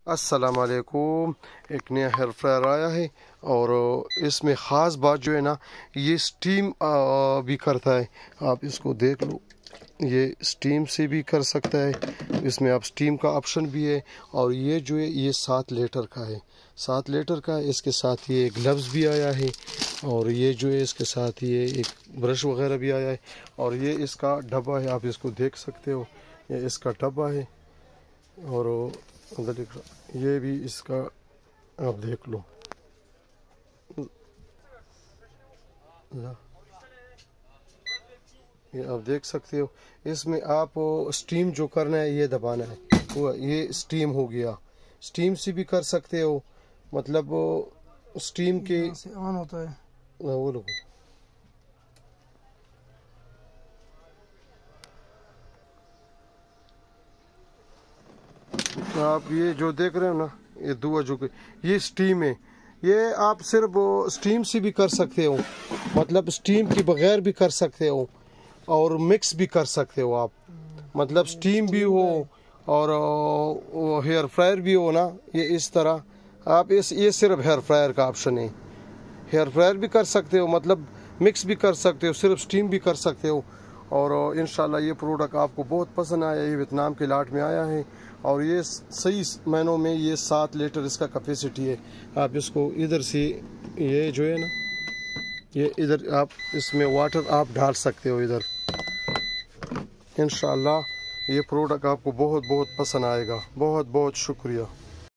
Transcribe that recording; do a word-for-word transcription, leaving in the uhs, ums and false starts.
अस्सलाम वालेकुम। एक नया हेयर फ्रायर आया है और इसमें ख़ास बात जो है ना, ये स्टीम भी करता है। आप इसको देख लो, ये स्टीम से भी कर सकता है। इसमें आप स्टीम का ऑप्शन भी है। और ये जो है ये सात लीटर का है, सात लीटर का है। इसके साथ ये ग्लव्स भी आया है और ये जो है इसके साथ ये एक ब्रश वगैरह भी आया है। और ये इसका डब्बा है, आप इसको देख सकते हो, ये इसका डब्बा है। और ये भी इसका आप देख लो, ये आप देख सकते हो। इसमें आप स्टीम जो करना है ये दबाना है, वो ये स्टीम हो गया। स्टीम से भी कर सकते हो, मतलब स्टीम के से ऑन होता है वो लोग। आप ये जो देख रहे हो ना, ये धुआं जो ये स्टीम है। ये आप सिर्फ स्टीम से भी कर सकते हो, मतलब स्टीम के बगैर भी कर सकते हो और मिक्स भी कर सकते हो आप, मतलब स्टीम भी हो और हेयर फ्रायर भी हो ना। ये इस तरह आप इस ये सिर्फ हेयर फ्रायर का ऑप्शन है। हेयर फ्रायर भी कर सकते हो, मतलब मिक्स भी कर सकते हो, सिर्फ स्टीम भी कर सकते हो। और इंशाल्लाह ये प्रोडक्ट आपको बहुत पसंद आया। ये वियतनाम के लाट में आया है और ये सही महीनों में ये सात लीटर इसका कैपेसिटी है। आप इसको इधर से ये जो है ना, ये इधर आप इसमें वाटर आप डाल सकते हो इधर। इंशाल्लाह ये प्रोडक्ट आपको बहुत बहुत पसंद आएगा। बहुत बहुत शुक्रिया।